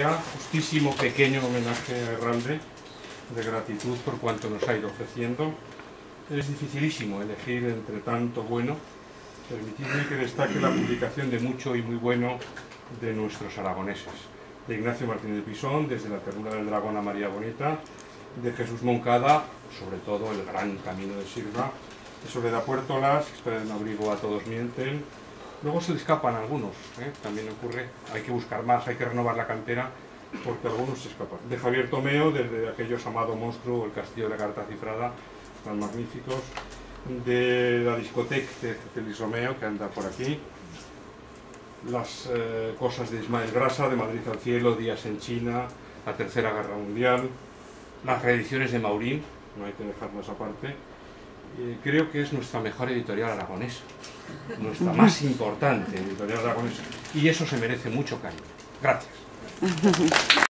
Justísimo pequeño homenaje a Herralde, de gratitud por cuanto nos ha ido ofreciendo. Es dificilísimo elegir entre tanto bueno. Permitidme que destaque la publicación de mucho y muy bueno de nuestros aragoneses, de Ignacio Martínez de Pisón, desde La ternura del dragón a María Bonita, de Jesús Moncada, sobre todo El gran camino de Sirga, de Soledad Puertolas, Historia de un abrigo a todos mienten. Luego se le escapan algunos, también ocurre, hay que buscar más, hay que renovar la cantera, porque algunos se escapan. De Javier Tomeo, desde aquellos Amado Monstruo, El castillo de la carta cifrada, tan magníficos. De la discoteca de Félix Romeo, que anda por aquí. Las cosas de Ismael Grasa, De Madrid al cielo, Días en China, La tercera guerra mundial. Las reediciones de Maurín, no hay que dejarlas aparte. Creo que es nuestra mejor editorial aragonesa, nuestra más importante editorial aragonesa, y eso se merece mucho cariño. Gracias.